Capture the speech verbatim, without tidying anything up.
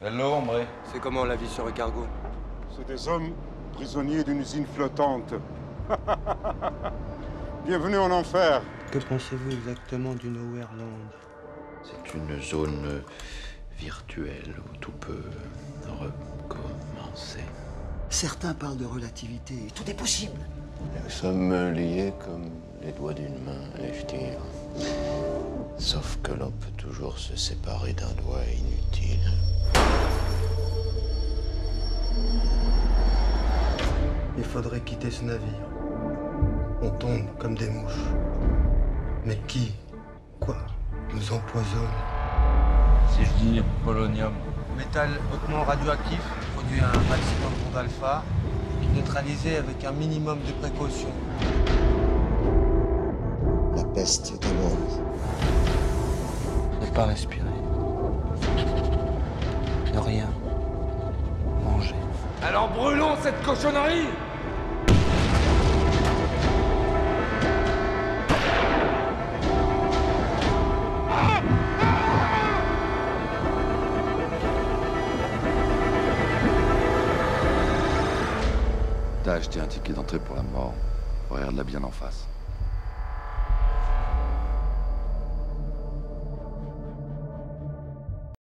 Hello, hombre. C'est comment la vie sur le cargo? C'est des hommes prisonniers d'une usine flottante. Bienvenue en enfer. Que pensez-vous exactement du Nowhereland? C'est une zone virtuelle où tout peut recommencer. Certains parlent de relativité. Tout est possible. Nous sommes liés comme les doigts d'une main, Eftir. Sauf que l'on peut toujours se séparer d'un doigt inutile. Il faudrait quitter ce navire. On tombe comme des mouches. Mais qui, quoi, nous empoisonne? Si je dis polonium. Métal hautement radioactif, produit un maximum d'ondes alpha, et neutralisé avec un minimum de précaution. La peste est à bord. Ne pas respirer. Ne rien manger. Alors brûlons cette cochonnerie! T'as acheté un ticket d'entrée pour la mort. Regarde-la bien en face.